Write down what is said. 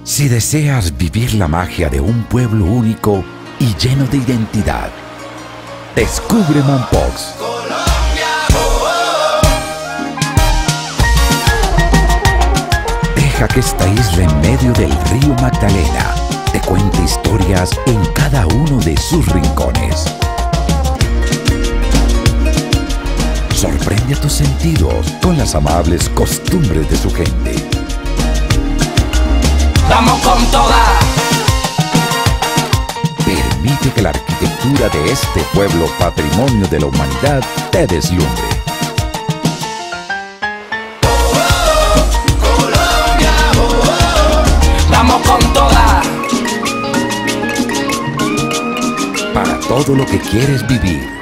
Si deseas vivir la magia de un pueblo único y lleno de identidad, descubre Mompox. Deja que esta isla en medio del río Magdalena te cuente historias en cada uno de sus rincones. Sorprende a tus sentidos con las amables costumbres de su gente. ¡Vamos con toda! Permite que la arquitectura de este pueblo patrimonio de la humanidad te deslumbre. Colombia, ¡vamos con toda! Para todo lo que quieres vivir,